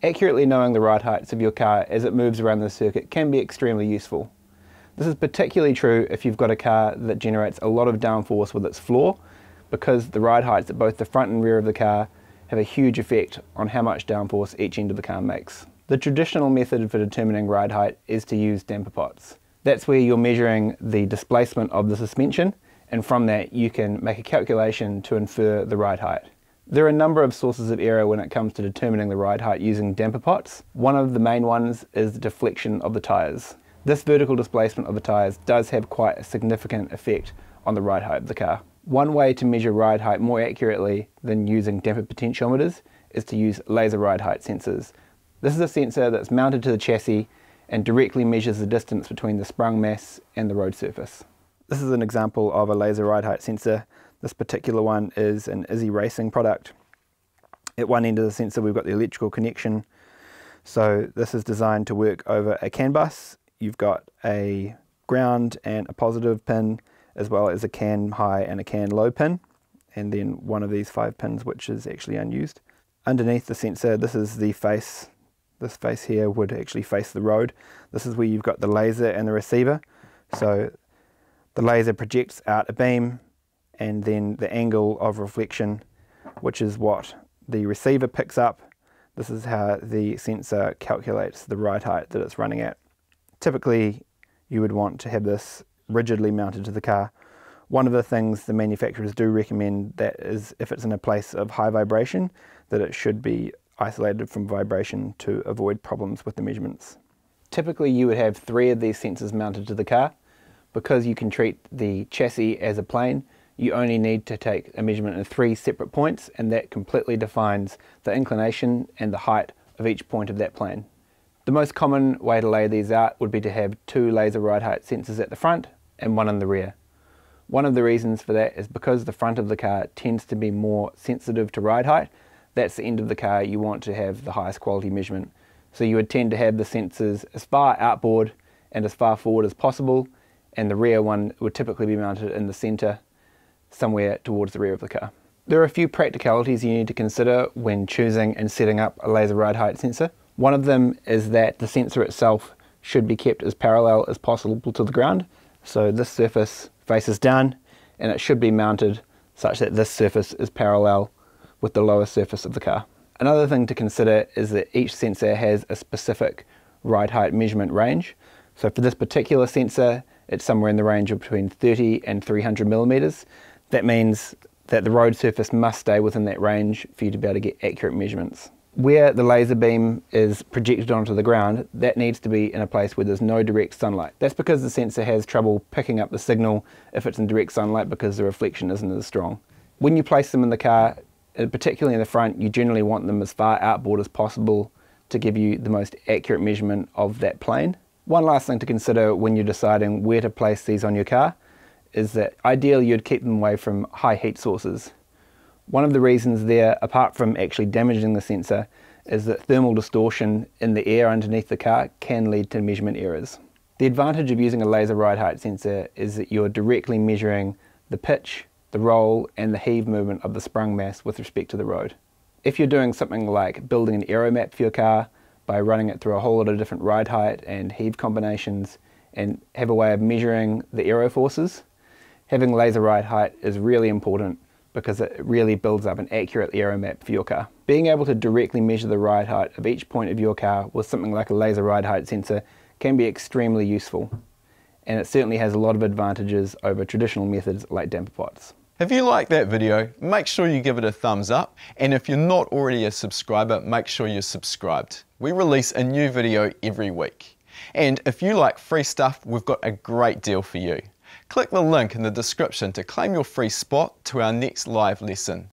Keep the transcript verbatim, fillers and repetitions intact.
Accurately knowing the ride heights of your car as it moves around the circuit can be extremely useful. This is particularly true if you've got a car that generates a lot of downforce with its floor, because the ride heights at both the front and rear of the car have a huge effect on how much downforce each end of the car makes. The traditional method for determining ride height is to use damper pots. That's where you're measuring the displacement of the suspension, and from that you can make a calculation to infer the ride height. There are a number of sources of error when it comes to determining the ride height using damper pots. One of the main ones is the deflection of the tyres. This vertical displacement of the tyres does have quite a significant effect on the ride height of the car. One way to measure ride height more accurately than using damper potentiometers is to use laser ride height sensors. This is a sensor that's mounted to the chassis and directly measures the distance between the sprung mass and the road surface. This is an example of a laser ride height sensor. This particular one is an Izzy Racing product. At one end of the sensor we've got the electrical connection. So this is designed to work over a CAN bus. You've got a ground and a positive pin, as well as a CAN high and a CAN low pin, and then one of these five pins which is actually unused. Underneath the sensor, this is the face. This face here would actually face the road. This is where you've got the laser and the receiver. So the laser projects out a beam, and then the angle of reflection, which is what the receiver picks up. This is how the sensor calculates the ride height that it's running at. Typically, you would want to have this rigidly mounted to the car. One of the things the manufacturers do recommend that is if it's in a place of high vibration, that it should be isolated from vibration to avoid problems with the measurements. Typically you would have three of these sensors mounted to the car. Because you can treat the chassis as a plane, you only need to take a measurement in three separate points, and that completely defines the inclination and the height of each point of that plane. The most common way to lay these out would be to have two laser ride height sensors at the front and one in the rear. One of the reasons for that is because the front of the car tends to be more sensitive to ride height. That's the end of the car you want to have the highest quality measurement. So you would tend to have the sensors as far outboard and as far forward as possible, and the rear one would typically be mounted in the center, somewhere towards the rear of the car. There are a few practicalities you need to consider when choosing and setting up a laser ride height sensor. One of them is that the sensor itself should be kept as parallel as possible to the ground. So this surface faces down, and it should be mounted such that this surface is parallel with the lower surface of the car. Another thing to consider is that each sensor has a specific ride height measurement range. So for this particular sensor, it's somewhere in the range of between thirty and three hundred millimeters. That means that the road surface must stay within that range for you to be able to get accurate measurements. Where the laser beam is projected onto the ground, that needs to be in a place where there's no direct sunlight. That's because the sensor has trouble picking up the signal if it's in direct sunlight because the reflection isn't as strong. When you place them in the car, particularly in the front, you generally want them as far outboard as possible to give you the most accurate measurement of that plane. One last thing to consider when you're deciding where to place these on your car is that ideally you'd keep them away from high heat sources. One of the reasons there, apart from actually damaging the sensor, is that thermal distortion in the air underneath the car can lead to measurement errors. The advantage of using a laser ride height sensor is that you're directly measuring the pitch, the roll and the heave movement of the sprung mass with respect to the road. If you're doing something like building an aero map for your car by running it through a whole lot of different ride height and heave combinations and have a way of measuring the aero forces, having laser ride height is really important because it really builds up an accurate aero map for your car. Being able to directly measure the ride height of each point of your car with something like a laser ride height sensor can be extremely useful, and it certainly has a lot of advantages over traditional methods like damper pots. If you like that video, make sure you give it a thumbs up, and if you're not already a subscriber, make sure you're subscribed. We release a new video every week. And if you like free stuff, we've got a great deal for you. Click the link in the description to claim your free spot to our next live lesson.